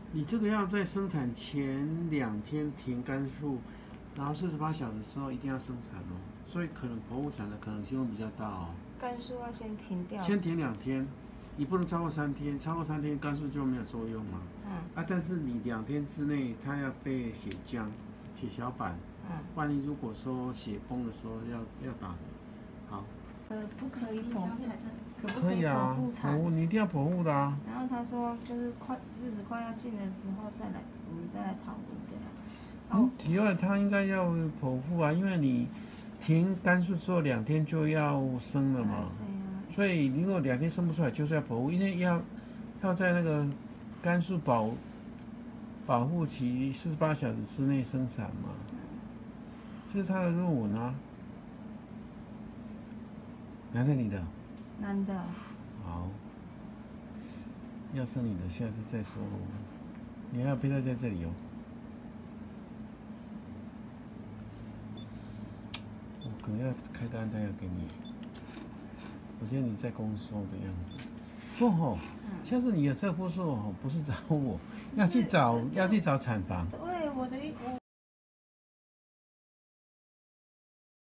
你这个要在生产前2天停肝素，然后48小时之后一定要生产哦，所以可能剖腹产的可能性会比较大哦。 肝素要先停掉。 先停2天，你不能超过3天，超过3天肝素就没有作用嘛。但是你2天之内它要被血浆、血小板，万一如果说血崩的时候要打。好。 不可以剖腹， 可以啊，剖腹你一定要剖腹的啊。 然后他说就是日子快要近的时候我们再来讨论这样。 体外他应该要剖腹啊，因为你停肝素之后2天就要生了嘛，所以如果2天生不出来，就是要剖腹，因为要在那个肝素保护期48小时之内生产嘛，这是他的论文啊。男的女的？ 男的。 好，要生你的下次再说喽。你还要陪他在这里哦。我可能要开个安胎药给你。我觉得你在宫缩的样子。不吼，下次你有这步数吼，不是找我，要去找产房。 对，我